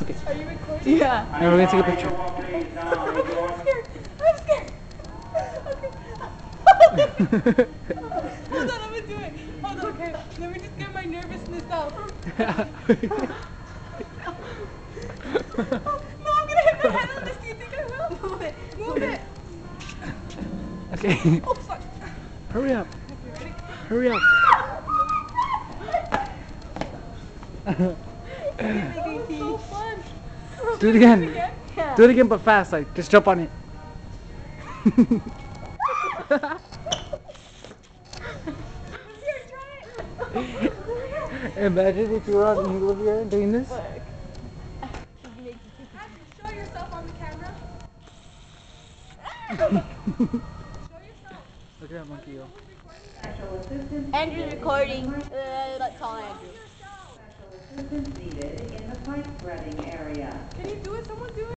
Okay. Are you recording? Yeah. Now we're gonna take a picture. I'm scared. I'm scared. Okay. Hold on, I'm gonna do it. Hold on, okay. Let me just get my nervousness out. No, I'm gonna hit my head on this. Do you think I will? Move it. Move it. Okay. Oh, fuck. Hurry up. You ready? Hurry up. That was so fun. Do it again. Yeah. Do it again, but fast. Like, just jump on it. Here, try it. Imagine if you were on Olivia doing this. Show yourself on the camera. Show yourself. Look at that monkey, yo. Andrew's recording. Let's call Andrew. Special assistance needed in the pipe threading area. Can you do it? Someone do it.